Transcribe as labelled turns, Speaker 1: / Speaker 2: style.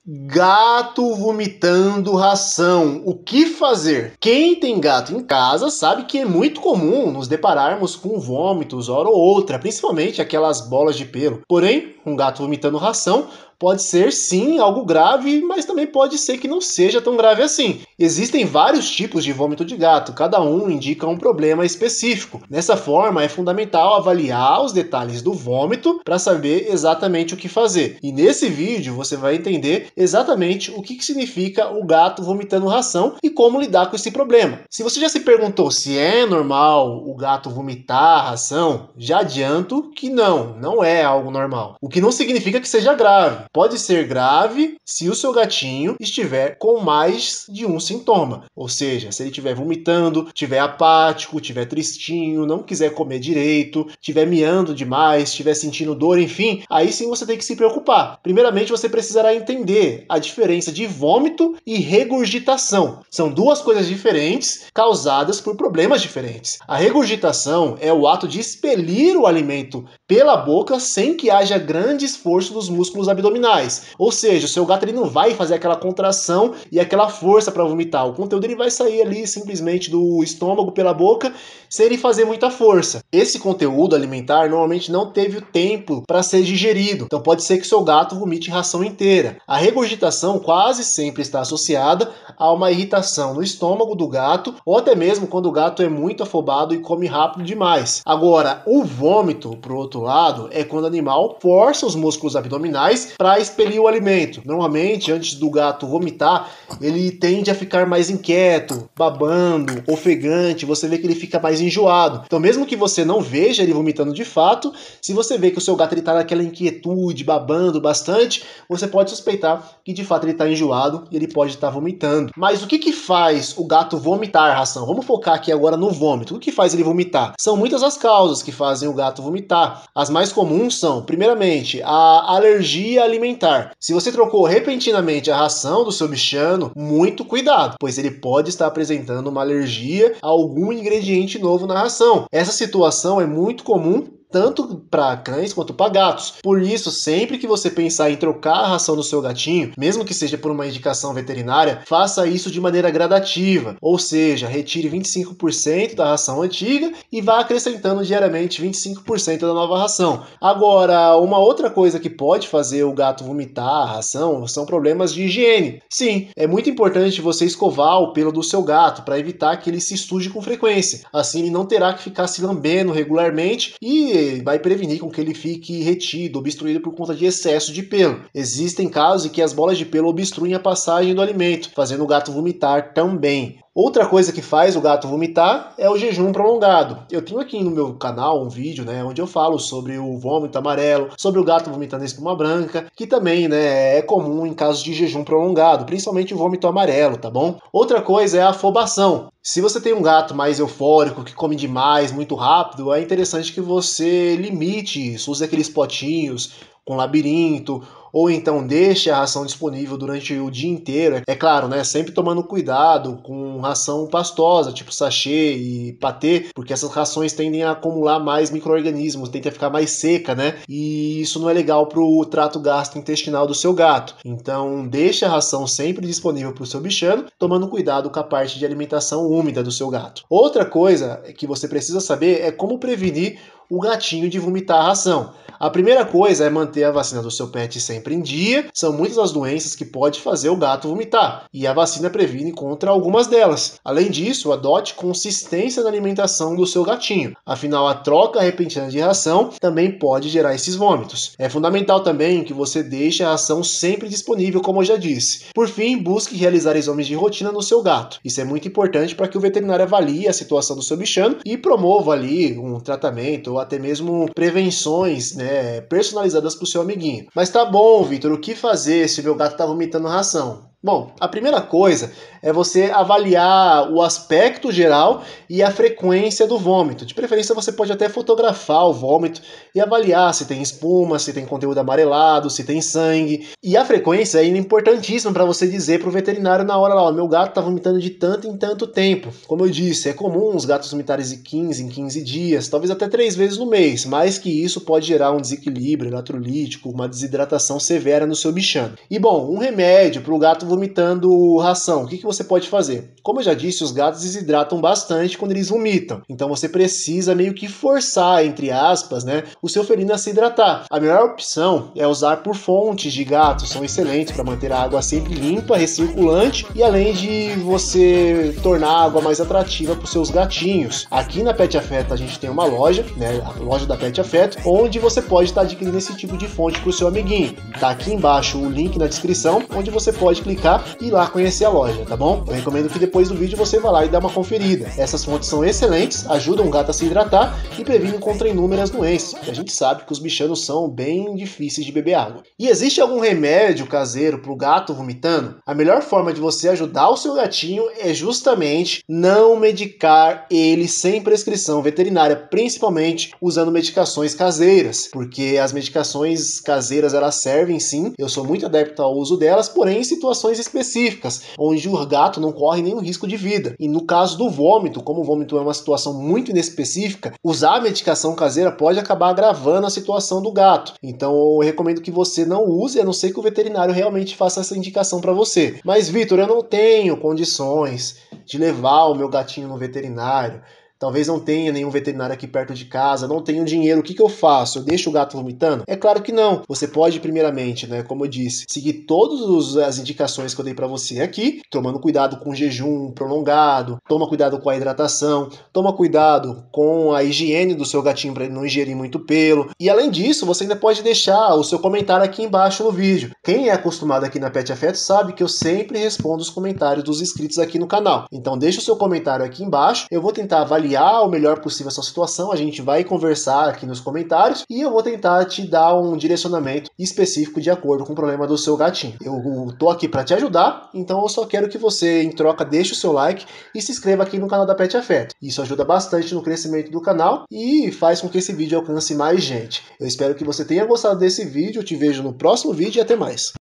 Speaker 1: Gato vomitando ração. O que fazer? Quem tem gato em casa sabe que é muito comum nos depararmos com vômitos hora ou outra, principalmente aquelas bolas de pelo. Porém, um gato vomitando ração pode ser sim algo grave, mas também pode ser que não seja tão grave assim. Existem vários tipos de vômito de gato, cada um indica um problema específico. Dessa forma, é fundamental avaliar os detalhes do vômito para saber exatamente o que fazer. E nesse vídeo você vai entender exatamente o que significa o gato vomitando ração e como lidar com esse problema. Se você já se perguntou se é normal o gato vomitar ração, já adianto que não é algo normal. O que não significa que seja grave. Pode ser grave se o seu gatinho estiver com mais de um sintoma. Ou seja, se ele estiver vomitando, estiver apático, estiver tristinho, não quiser comer direito, estiver miando demais, estiver sentindo dor, enfim, aí sim você tem que se preocupar. Primeiramente, você precisará entender a diferença de vômito e regurgitação. São duas coisas diferentes causadas por problemas diferentes. A regurgitação é o ato de expelir o alimento pela boca sem que haja grande esforço dos músculos abdominais. Ou seja, o seu gato ele não vai fazer aquela contração e aquela força para vomitar. O conteúdo ele vai sair ali simplesmente do estômago pela boca sem ele fazer muita força. Esse conteúdo alimentar normalmente não teve o tempo para ser digerido. Então pode ser que o seu gato vomite ração inteira. A regurgitação quase sempre está associada a uma irritação no estômago do gato ou até mesmo quando o gato é muito afobado e come rápido demais. Agora, o vômito, por outro lado, é quando o animal força os músculos abdominais para expelir o alimento. Normalmente, antes do gato vomitar, ele tende a ficar mais inquieto, babando, ofegante, você vê que ele fica mais enjoado. Então, mesmo que você não veja ele vomitando de fato, se você vê que o seu gato está naquela inquietude, babando bastante, você pode suspeitar que de fato ele está enjoado e ele pode estar vomitando. Mas o que faz o gato vomitar a ração? Vamos focar aqui agora no vômito. O que faz ele vomitar? São muitas as causas que fazem o gato vomitar. As mais comuns são, primeiramente, a alergia alimentar. Se você trocou repentinamente a ração do seu bichano, muito cuidado, pois ele pode estar apresentando uma alergia a algum ingrediente novo na ração. Essa situação é muito comum tanto para cães quanto para gatos. Por isso, sempre que você pensar em trocar a ração do seu gatinho, mesmo que seja por uma indicação veterinária, faça isso de maneira gradativa, ou seja, retire 25% da ração antiga e vá acrescentando diariamente 25% da nova ração. Agora, uma outra coisa que pode fazer o gato vomitar a ração são problemas de higiene. Sim, é muito importante você escovar o pelo do seu gato para evitar que ele se suje com frequência. Assim, ele não terá que ficar se lambendo regularmente e vai prevenir com que ele fique retido, obstruído por conta de excesso de pelo. Existem casos em que as bolas de pelo obstruem a passagem do alimento, fazendo o gato vomitar também. Outra coisa que faz o gato vomitar é o jejum prolongado. Eu tenho aqui no meu canal um vídeo, onde eu falo sobre o vômito amarelo, sobre o gato vomitando espuma branca, que também, é comum em casos de jejum prolongado, principalmente o vômito amarelo, tá bom? Outra coisa é a afobação. Se você tem um gato mais eufórico, que come demais, muito rápido, é interessante que você limite isso, use aqueles potinhos com labirinto, ou então deixe a ração disponível durante o dia inteiro. É claro, sempre tomando cuidado com ração pastosa, tipo sachê e patê, porque essas rações tendem a acumular mais micro-organismos, tendem a ficar mais seca, E isso não é legal para o trato gastrointestinal do seu gato. Então, deixe a ração sempre disponível para o seu bichano, tomando cuidado com a parte de alimentação úmida do seu gato. Outra coisa que você precisa saber é como prevenir o gatinho de vomitar a ração. A primeira coisa é manter a vacina do seu pet sempre em dia. São muitas as doenças que pode fazer o gato vomitar, e a vacina previne contra algumas delas. Além disso, adote consistência na alimentação do seu gatinho. Afinal, a troca repentina de ração também pode gerar esses vômitos. É fundamental também que você deixe a ração sempre disponível, como eu já disse. Por fim, busque realizar exames de rotina no seu gato. Isso é muito importante para que o veterinário avalie a situação do seu bichano e promova ali um tratamento ou até mesmo prevenções, personalizadas para o seu amiguinho. Mas tá bom, Vitor, o que fazer se o meu gato tá vomitando ração? Bom, a primeira coisa é você avaliar o aspecto geral e a frequência do vômito. De preferência, você pode até fotografar o vômito e avaliar se tem espuma, se tem conteúdo amarelado, se tem sangue. E a frequência é importantíssima para você dizer para o veterinário na hora lá, meu gato está vomitando de tanto em tanto tempo. Como eu disse, é comum os gatos vomitarem de 15 em 15 dias, talvez até 3 vezes no mês. Mais que isso pode gerar um desequilíbrio eletrolítico, uma desidratação severa no seu bichano. E bom, um remédio para o gato vomitando ração, o que você pode fazer? Como eu já disse, os gatos desidratam bastante quando eles vomitam, então você precisa meio que forçar, entre aspas, né, o seu felino a se hidratar. A melhor opção é usar por fontes de gato, são excelentes para manter a água sempre limpa, recirculante e além de você tornar a água mais atrativa para os seus gatinhos. Aqui na Pet Afeto a gente tem uma loja, né, a loja da Pet Afeto, onde você pode estar adquirindo esse tipo de fonte para o seu amiguinho. Tá aqui embaixo o link na descrição, onde você pode clicar e ir lá conhecer a loja, tá bom? Eu recomendo que depois do vídeo você vá lá e dê uma conferida. Essas fontes são excelentes, ajudam o gato a se hidratar e previnem contra inúmeras doenças, porque a gente sabe que os bichanos são bem difíceis de beber água. E existe algum remédio caseiro para o gato vomitando? A melhor forma de você ajudar o seu gatinho é justamente não medicar ele sem prescrição veterinária, principalmente usando medicações caseiras, porque as medicações caseiras elas servem sim, eu sou muito adepto ao uso delas, porém em situações específicas, onde o gato não corre nenhum risco de vida. E no caso do vômito, como o vômito é uma situação muito inespecífica, usar a medicação caseira pode acabar agravando a situação do gato. Então eu recomendo que você não use, a não ser que o veterinário realmente faça essa indicação para você. Mas Vitor, eu não tenho condições de levar o meu gatinho no veterinário. Talvez não tenha nenhum veterinário aqui perto de casa, não tenho dinheiro, o que eu faço? Eu deixo o gato vomitando? É claro que não. Você pode, primeiramente, né, como eu disse, seguir todas as indicações que eu dei para você aqui, tomando cuidado com o jejum prolongado, toma cuidado com a hidratação, toma cuidado com a higiene do seu gatinho para ele não ingerir muito pelo. E além disso, você ainda pode deixar o seu comentário aqui embaixo no vídeo. Quem é acostumado aqui na Pet Afeto sabe que eu sempre respondo os comentários dos inscritos aqui no canal. Então deixa o seu comentário aqui embaixo, eu vou tentar avaliar o melhor possível essa situação, a gente vai conversar aqui nos comentários e eu vou tentar te dar um direcionamento específico de acordo com o problema do seu gatinho. Eu tô aqui para te ajudar, então eu só quero que você, em troca, deixe o seu like e se inscreva aqui no canal da Pet Afeto. Isso ajuda bastante no crescimento do canal e faz com que esse vídeo alcance mais gente. Eu espero que você tenha gostado desse vídeo, eu te vejo no próximo vídeo e até mais.